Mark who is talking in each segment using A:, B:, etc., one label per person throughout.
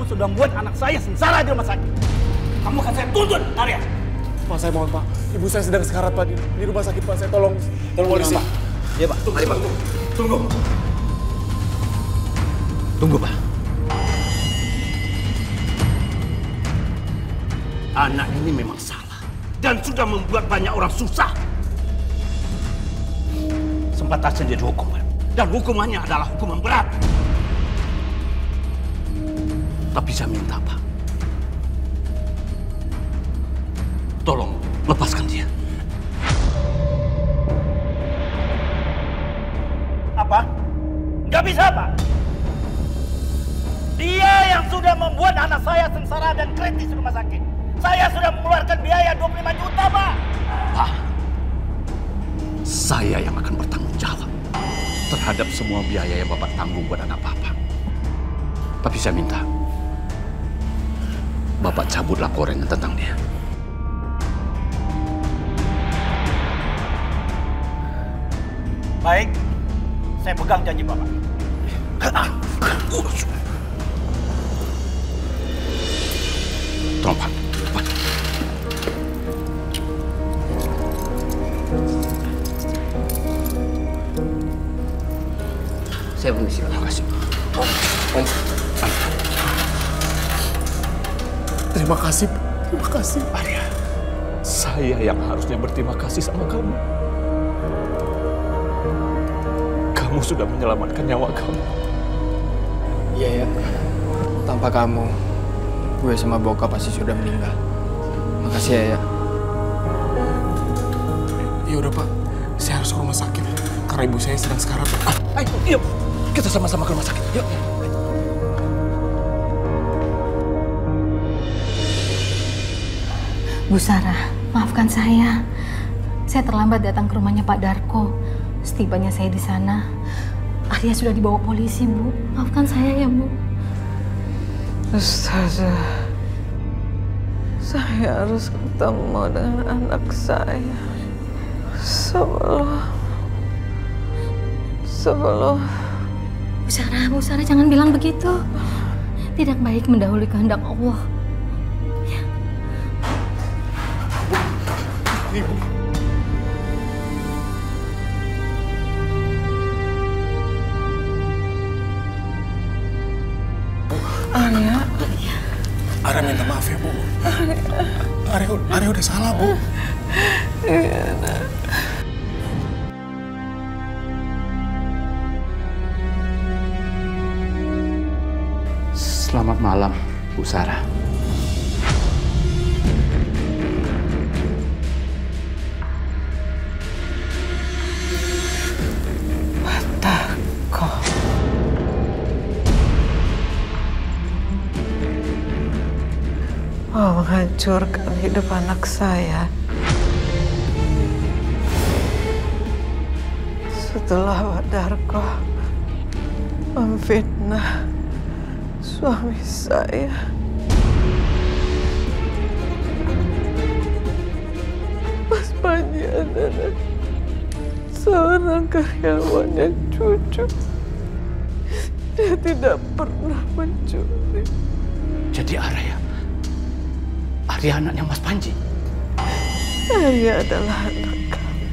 A: sudah membuat anak saya sengsara di rumah sakit. Kamu akan saya tuntut, Arya.
B: Pak, saya mohon, Pak. Ibu saya sedang sekarat, Pak, di rumah sakit, Pak. Saya tolong polisi.
A: Pak. Iya, Pak. Mari, Pak. Tunggu. Tunggu, Pak. Anak ini memang salah dan sudah membuat banyak orang susah. Sempatasnya dia dihukum, Pak. Dan hukumannya adalah hukuman berat. Tapi saya minta, Pak. Tolong lepaskan dia. Apa? Nggak bisa, Pak. Dia yang sudah membuat anak saya sengsara dan kritis di rumah sakit. Saya sudah mengeluarkan biaya 25 juta, Pak. Pak, saya yang akan bertanggung jawab terhadap semua biaya yang Bapak tanggung buat anak Bapak. Tapi saya minta Bapak cabut laporan tentang dia. Baik, saya pegang janji Bapak. Tolong, Pak. Pak. Saya permisi. Terima kasih. Om.
B: Terima kasih, terima kasih.
A: Arya, saya yang harusnya berterima kasih sama kamu. Kamu sudah menyelamatkan nyawa kamu.
C: Iya ya, tanpa kamu, gue sama bokap pasti sudah meninggal. Makasih ya.
B: Ya udah, Pak, saya harus ke rumah sakit karena ibu saya sedang sekarat, Pak.
A: Ayo, yuk, kita sama-sama ke rumah sakit. Yuk.
D: Bu Sarah, maafkan saya. Saya terlambat datang ke rumahnya Pak Darko. Setibanya saya di sana, Arya sudah dibawa polisi, Bu. Maafkan saya ya, Bu.
E: Ustazah, saya harus ketemu dengan anak saya sebelum.
D: Bu Sarah jangan bilang begitu. Tidak baik mendahului kehendak Allah. Ya.
B: Ibu.
E: Arya.
B: Arya minta maaf ya, Bu. Arya udah salah, Bu.
E: Iya, Nak.
A: Selamat malam, Bu Sarah.
E: Darko. Mau menghancurkan hidup anak saya. Setelah Pak Darko memfitnah suami saya. Mas Panji adalah seorang karyawan yang jujur. Dia tidak pernah mencuri.
A: Jadi Arya anaknya Mas Panji.
E: Arya adalah anak kami.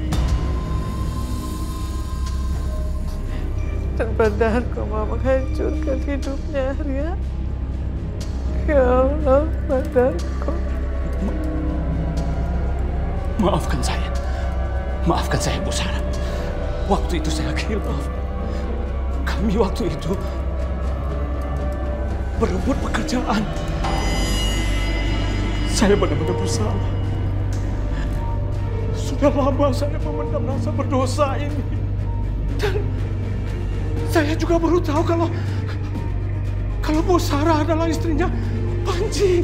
E: Dan Pak Darko mau menghancurkan hidupnya Arya. Ya Allah, Pak Darko.
A: Maafkan saya, Bu Sarah. Waktu itu saya khilaf. Kami waktu itu berebut pekerjaan. Saya benar-benar bersalah. Sudah lama saya memendam rasa berdosa ini. Dan saya juga baru tahu kalau Bu Sarah adalah istrinya Panji.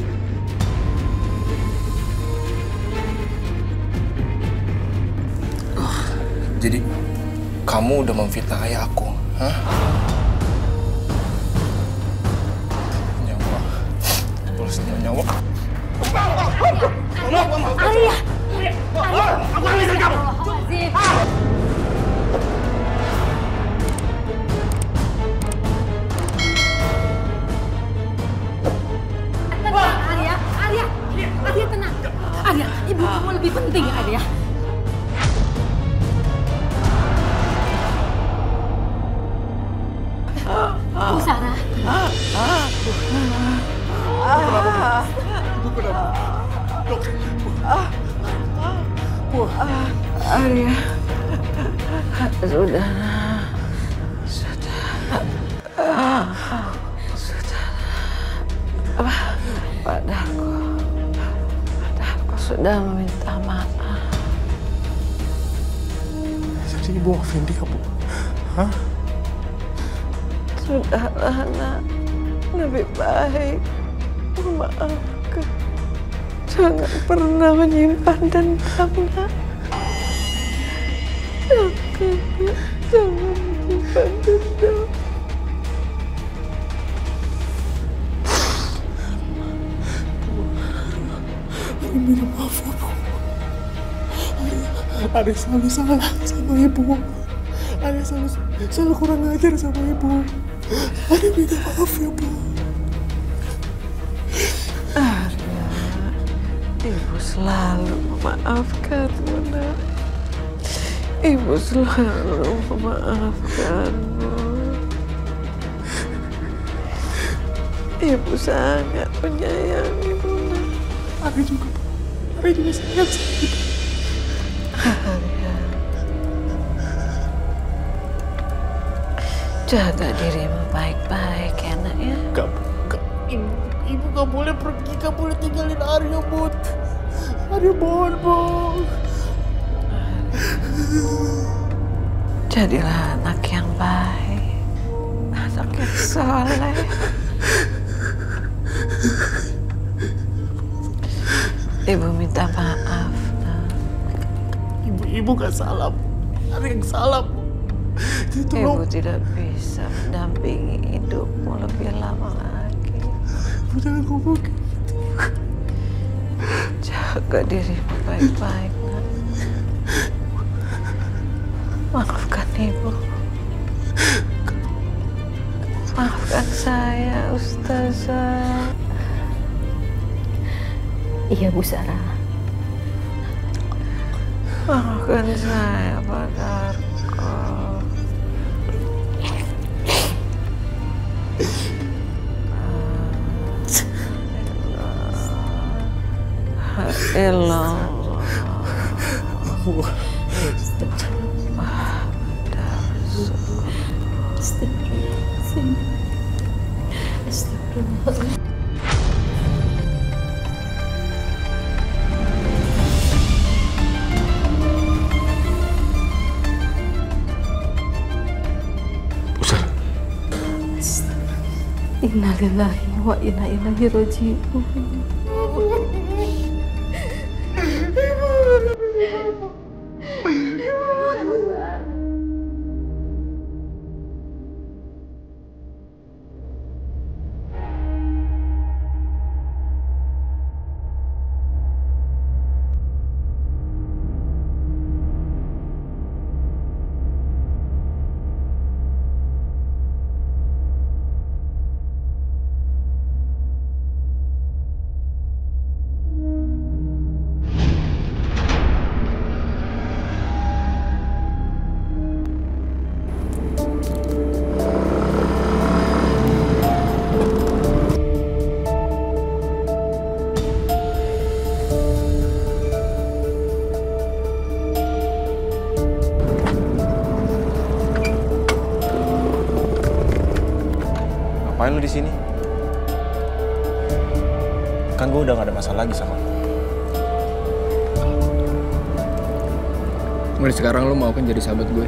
B: Jadi kamu udah memfitnah ayah aku, hah? Nyawa, tulus nyawa.
D: Arya!
A: Aku ambil istri kamu!
E: Sudah. Padaku sudah meminta maaf.
B: Jadi ibu maafin dia, Bu? Hah?
E: Sudahlah, nak. Lebih baik memaafkan. Jangan pernah menyimpan dendam, nak. Jangan menyimpan dendam.
B: Minta maaf ya, Bu. Ada selalu salah sama ibu. Ada selalu kurang ajar sama ibu. Ada minta maaf ya, Bu.
E: Arya, ibu selalu memaafkanmu, nak. Ibu selalu memaafkanmu. Ibu sangat menyayangimu, nak.
B: Ada juga, Bu. Ada juga sayang sama ibu.
E: Arya, jaga dirimu baik-baik ya, nak ya.
B: Ibu gak boleh pergi, gak boleh tinggalin Arya, Bu. Arya mohon, Bu.
E: Jadilah anak yang baik, anak yang soleh. Ibu minta maaf, nak.
B: Ibu gak salah, Bu. Ada yang salah, Bu.
E: Ibu tidak bisa mendampingi hidupmu lebih lama lagi.
B: Bu, jangan ngomong gitu.
E: Jaga dirimu baik-baik, nak. Maafkan ibu. Maafkan saya, Ustazah.
D: Iya, Bu Sarah.
E: Maafkan saya, Pak Darko. Elah.
D: Inna lillahi wa inna ilaihi raji'un.
B: Ngapain lu di sini? Kan gue udah gak ada masalah lagi sama lu.
C: Mulai sekarang lo mau kan jadi sahabat gue?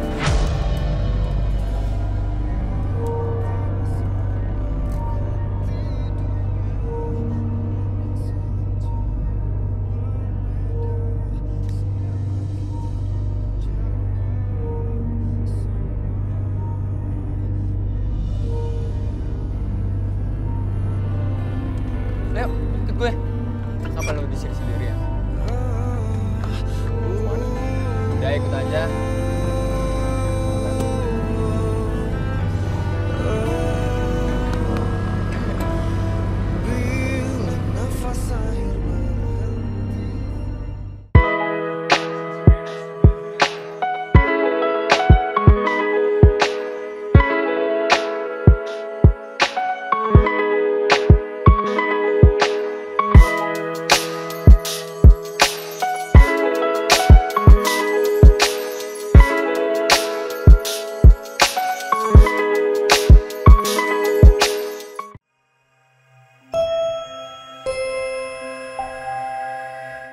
C: Leo, ikut gue. Kenapa lo di sini sendirian? Udah ikut aja.